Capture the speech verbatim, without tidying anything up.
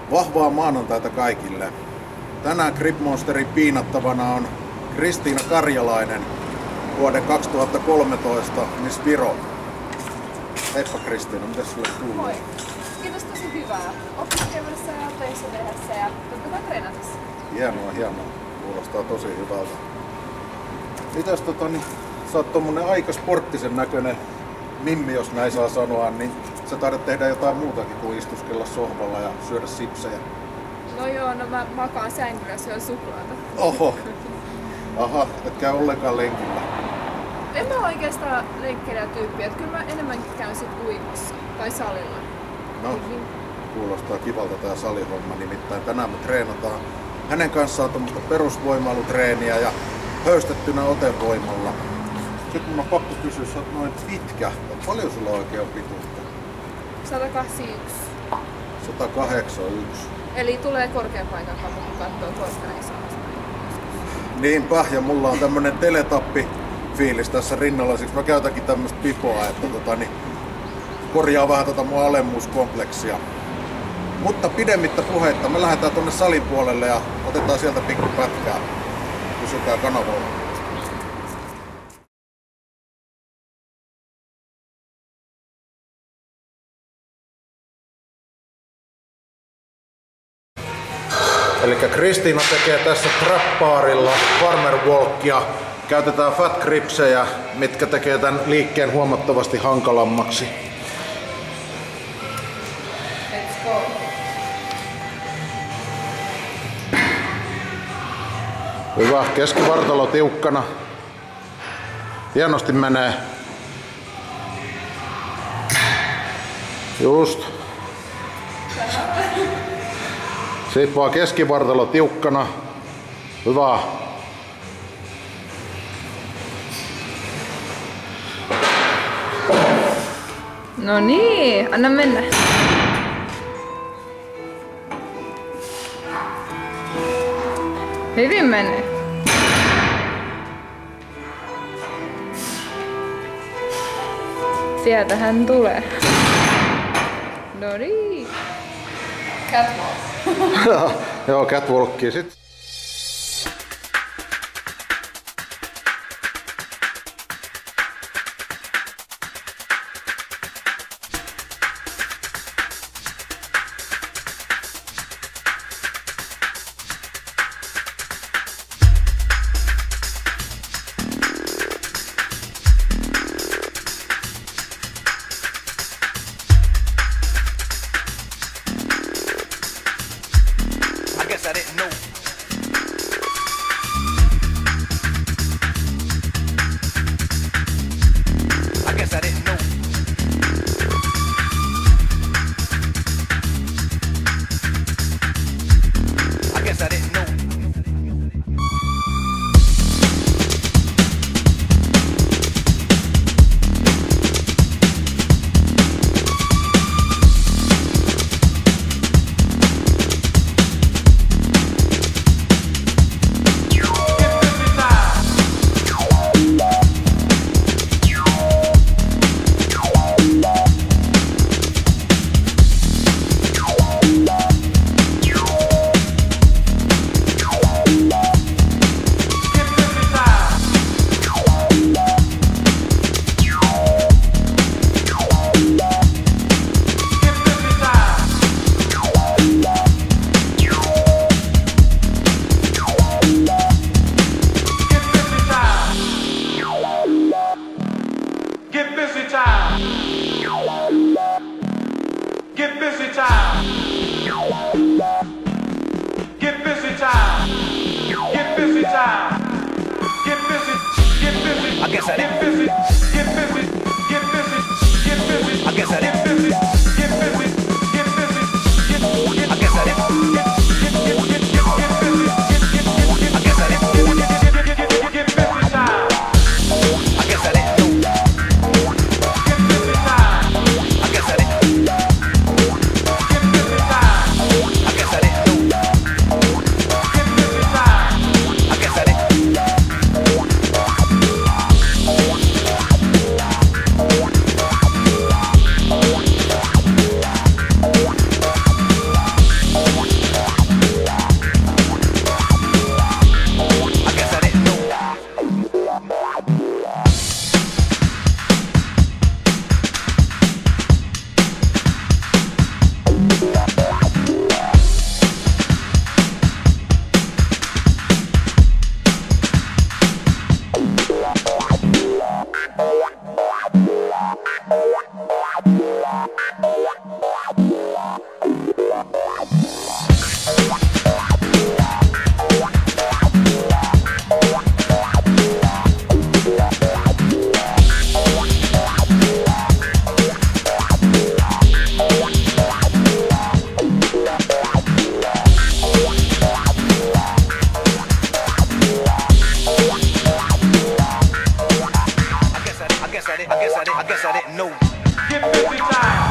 Vahvaa maanantaita kaikille. Tänään Grip Monsterin piinattavana on Kristiina Karjalainen, vuoden kaksituhattakolmetoista Miss Viro. Heippa Kristiina, miten sulle kuuluu? Moi. Kiitos, tosi hyvää. Opiskelussa ja töissä tehdessä ja totta kai treenatessa. Hienoa, hienoa. Kuulostaa tosi hyvältä. Mitäs tota, niin, sä oot tommonen aika sporttisen näköinen mimmi, jos näin saa sanoa, niin sä taidat tehdä jotain muutakin kuin istuskella sohvalla ja syödä sipsejä. No joo, no mä makaan sängyllä ja syön suklaata. Oho. Aha, et käy ollenkaan lenkillä. En mä oikeastaan lenkkeilijä tyyppiä, että kyllä mä enemmänkin käyn sit uimassa tai salilla. No, kuulostaa kivalta tää salihomma, nimittäin tänään me treenataan hänen kanssaan tommoista perusvoimailutreeniä ja höystettynä otevoimalla. Sitten mun on pakko kysyä, sä oot noin pitkä. Paljon sulla oikein on pituutta? sata kahdeksankymmentäyksi. sata kahdeksankymmentäyksi. Eli tulee korkean paikan kautta, kun katsoo korkean isosta. Niinpä, ja mulla on tämmönen teletappi fiilis tässä rinnalla, siksi mä käytänkin tämmöstä pipoa, että tota, niin korjaa vähän tota mun alemmuuskompleksia. Mutta pidemmittä puheitta, me lähdetään tonne salin puolelle ja otetaan sieltä pikku pätkää. Pysykää kanavoilla. Elikkä Kristiina tekee tässä trap-baarilla farmer walkia. Käytetään fat gripsejä, mitkä tekee tämän liikkeen huomattavasti hankalammaksi. Let's go. Hyvä, keskivartalo tiukkana. Hienosti menee. Just. Sitten vaan keskivartalo tiukkana. Hyvä. No niin, anna mennä. Hyvin menee. Sieltä hän tulee. No niin. Catwalk. Joo, catwalkia sit. I didn't know. I guess I didn't know. I guess I didn't know. fifty times.